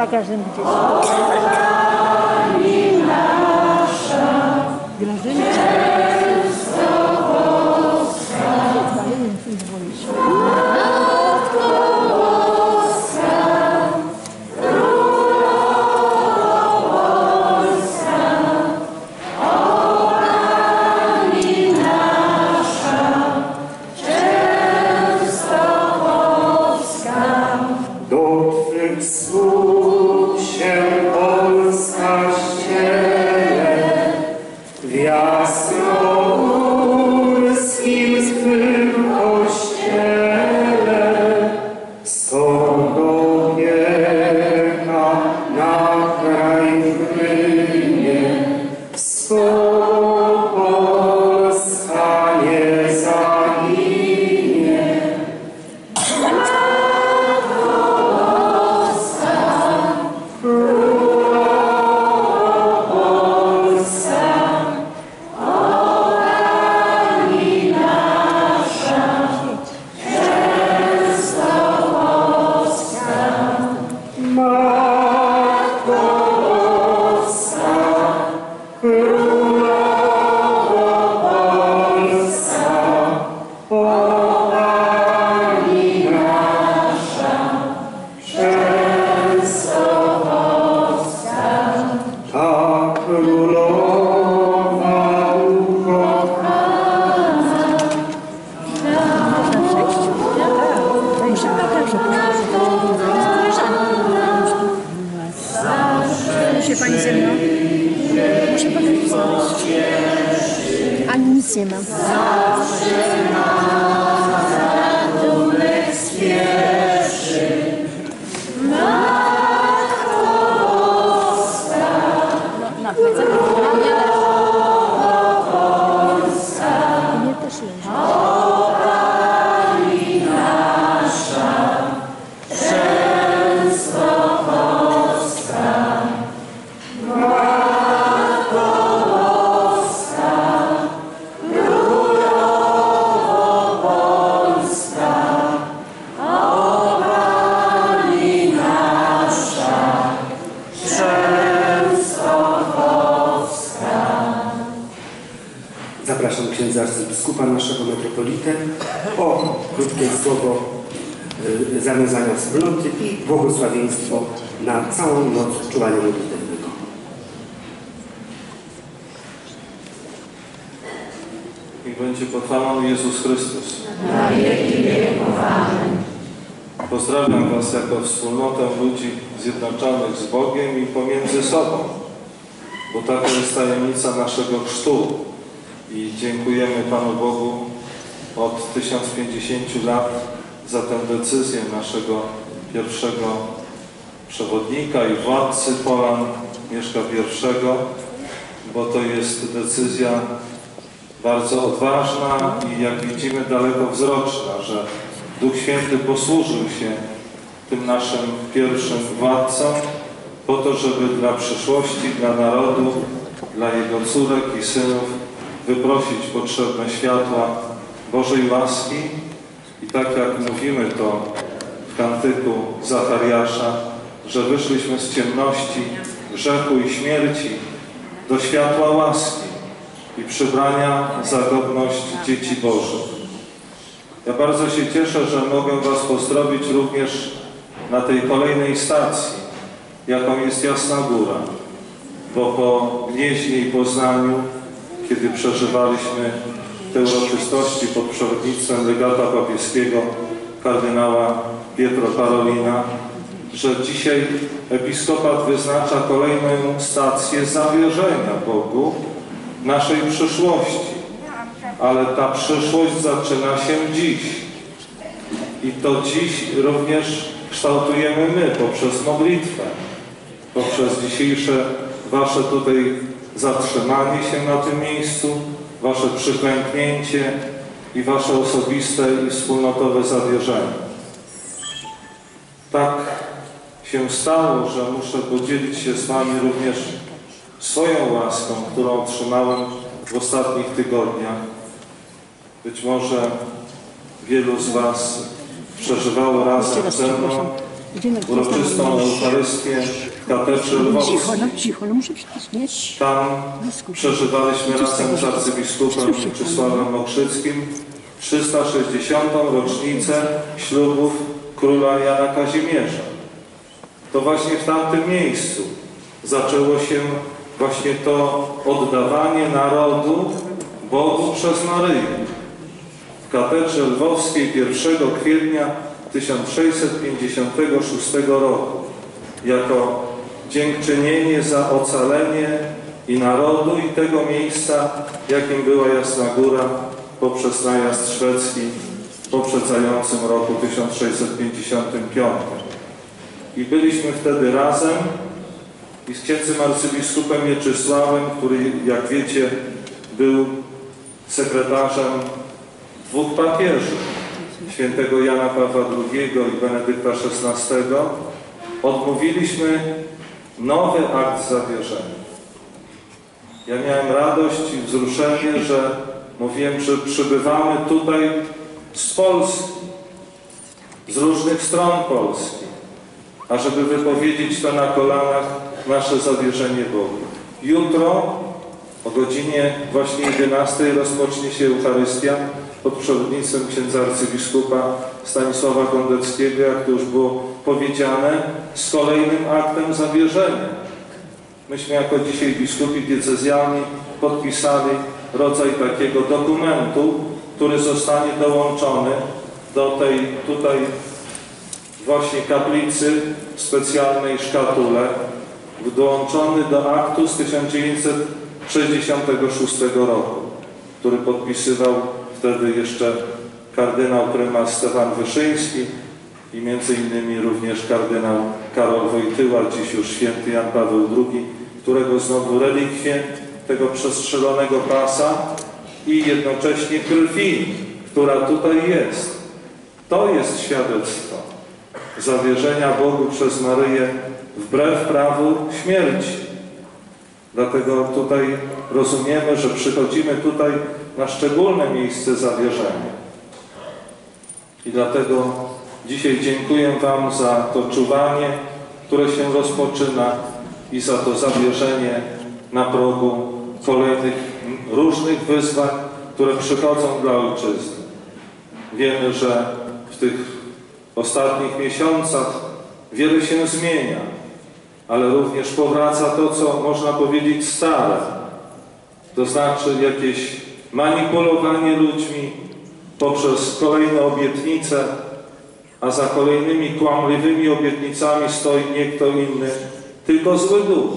każdym gdzieś. Grażyna. Pani ze mną? Muszę powiedzieć znaleźć. Ani nic nie mam. Na plecach mnie też leży. Zapraszam księdza arcybiskupa, naszego metropolitę, o krótkie słowo zawiązania wspólnoty i błogosławieństwo na całą noc czuwania modlitewnego. Niech będzie pochwalony Jezus Chrystus. Na wieki wieków. Amen. Pozdrawiam Was jako wspólnotę ludzi zjednoczonych z Bogiem i pomiędzy sobą, bo taka jest tajemnica naszego chrztu. I dziękujemy Panu Bogu od 1050 lat za tę decyzję naszego pierwszego przewodnika i władcy Polan, Mieszka I, bo to jest decyzja bardzo odważna i jak widzimy dalekowzroczna, że Duch Święty posłużył się tym naszym pierwszym władcom po to, żeby dla przyszłości, dla narodu, dla jego córek i synów wyprosić potrzebne światła Bożej łaski i tak jak mówimy to w kantyku Zachariasza, że wyszliśmy z ciemności, grzechu i śmierci do światła łaski i przybrania za godność dzieci Bożych. Ja bardzo się cieszę, że mogę Was pozdrowić również na tej kolejnej stacji, jaką jest Jasna Góra, bo po Gnieźnie i Poznaniu, kiedy przeżywaliśmy te uroczystości pod przewodnictwem legata papieskiego kardynała Pietro Parolina, że dzisiaj episkopat wyznacza kolejną stację zawierzenia Bogu naszej przyszłości. Ale ta przyszłość zaczyna się dziś. I to dziś również kształtujemy my poprzez modlitwę, poprzez dzisiejsze Wasze tutaj zatrzymanie się na tym miejscu, Wasze przyklęknięcie i Wasze osobiste i wspólnotowe zawierzenie. Tak się stało, że muszę podzielić się z Wami również swoją łaską, którą otrzymałem w ostatnich tygodniach. Być może wielu z Was przeżywało razem ze mną uroczystą Eucharystię w katedrze lwowskiej. Cicho, no muszę przycisnąć. Tam przeżywaliśmy razem z arcybiskupem Mieczysławem Mokrzyckim 360. rocznicę ślubów króla Jana Kazimierza. To właśnie w tamtym miejscu zaczęło się właśnie to oddawanie narodu Bogu przez Maryję. W katedrze lwowskiej 1 kwietnia 1656 roku jako dziękczynienie za ocalenie i narodu i tego miejsca, jakim była Jasna Góra poprzez najazd szwedzki w poprzedzającym roku 1655. I byliśmy wtedy razem i z księdzem arcybiskupem Mieczysławem, który, jak wiecie, był sekretarzem 2 papieży, świętego Jana Pawła II i Benedykta XVI, odmówiliśmy nowy akt zawierzenia. Ja miałem radość i wzruszenie, że mówiłem, że przybywamy tutaj z Polski, z różnych stron Polski, ażeby wypowiedzieć to na kolanach nasze zawierzenie Bogu. Jutro o godzinie właśnie 11 rozpocznie się Eucharystia pod przewodnictwem księdza arcybiskupa Stanisława Kondeckiego, jak to już było powiedziane, z kolejnym aktem zawierzenia. Myśmy jako dzisiaj biskupi diecezjalni podpisali rodzaj takiego dokumentu, który zostanie dołączony do tej tutaj właśnie kaplicy w specjalnej szkatule, dołączony do aktu z 1966 roku, który podpisywał wtedy jeszcze kardynał prymas Stefan Wyszyński i między innymi również kardynał Karol Wojtyła, dziś już święty Jan Paweł II, którego znowu relikwie tego przestrzelonego pasa i jednocześnie krwi, która tutaj jest. To jest świadectwo zawierzenia Bogu przez Maryję wbrew prawu śmierci. Dlatego tutaj rozumiemy, że przychodzimy tutaj na szczególne miejsce zawierzenia. I dlatego dzisiaj dziękuję Wam za to czuwanie, które się rozpoczyna i za to zawierzenie na progu kolejnych różnych wyzwań, które przychodzą dla Ojczyzny. Wiemy, że w tych ostatnich miesiącach wiele się zmienia, ale również powraca to, co można powiedzieć stare. To znaczy jakieś manipulowanie ludźmi poprzez kolejne obietnice, a za kolejnymi kłamliwymi obietnicami stoi nie kto inny, tylko zły duch.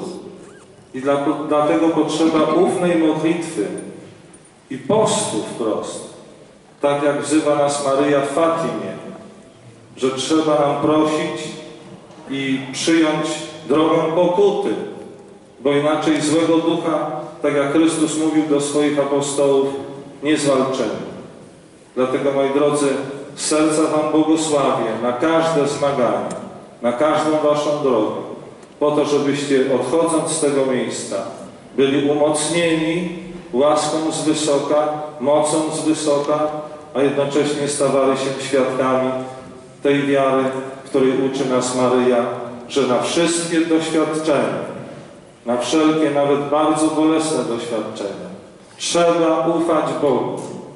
I dlatego potrzeba ufnej modlitwy i postu wprost. Tak jak wzywa nas Maryja w Fatimie, że trzeba nam prosić i przyjąć drogę pokuty, bo inaczej złego ducha, tak jak Chrystus mówił do swoich apostołów, nie zwalczymy. Dlatego, moi drodzy, z serca Wam błogosławię na każde zmaganie, na każdą Waszą drogę, po to, żebyście odchodząc z tego miejsca byli umocnieni łaską z wysoka, mocą z wysoka, a jednocześnie stawali się świadkami tej wiary, której uczy nas Maryja, że na wszystkie doświadczenia, na wszelkie, nawet bardzo bolesne doświadczenia, trzeba ufać Bogu,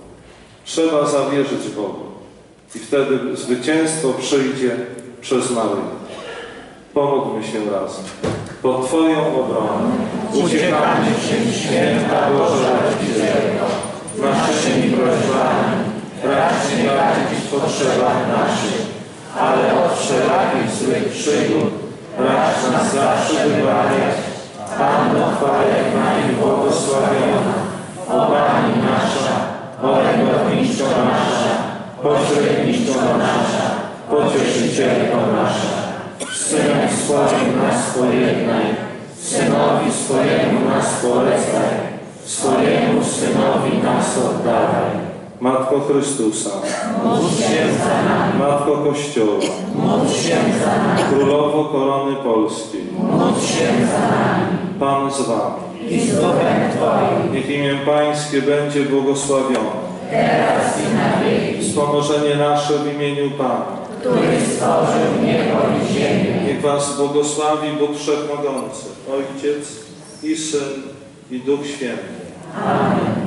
trzeba zawierzyć Bogu i wtedy zwycięstwo przyjdzie przez Maryję. Pomódlmy się razem. Pod Twoją obronę uciekamy się, święta Boża Rodzicielko, naszymi prośbami, racz nie radzić potrzebach naszych, ale od wszelakich złych przygód racz nas zawsze wybawiać. Panno chwale Pani błogosławiona, o Pani nasza, orędowniczko nasza, pośredniczko nasza, pocieszycielko nasza. Synem swoim nas pojednaj, Synowi swojemu nas polecaj, swojemu Synowi nas oddawaj. Matko Chrystusa, módl się za nami. Matko Kościoła, módl się za nami. Królowo Korony Polskiej, módl się za nami. Pan z Wami i z duchem Twoim. Niech imię Pańskie będzie błogosławione teraz i na wieki. Wspomożenie nasze w imieniu Pana, który stworzył niebo i ziemię. Niech was błogosławi Bóg Wszechmogący, Ojciec i Syn i Duch Święty. Amen.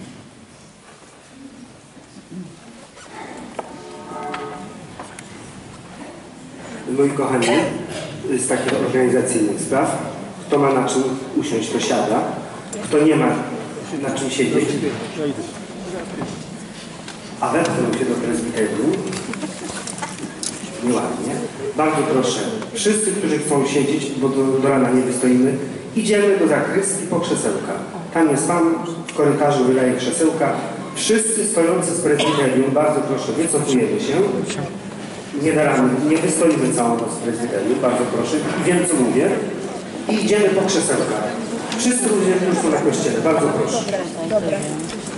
Moi kochani, z takich organizacyjnych spraw, kto ma na czym usiąść, to siada. Kto nie ma na czym siedzieć, a wepchnął się do prezbiterium, nieładnie. Bardzo proszę, wszyscy, którzy chcą siedzieć, bo do rana nie wystoimy, idziemy do zakrystii po krzesełka. Tam jest pan, w korytarzu wydaje krzesełka. Wszyscy stojący z prezbiterium, bardzo proszę, wycofujemy się. Nie da rady, nie wystoimy całą noc w prezydentu, bardzo proszę. Wiem, co mówię. I idziemy po krzesełkach. Wszyscy ludzie, którzy są na kościele, bardzo proszę.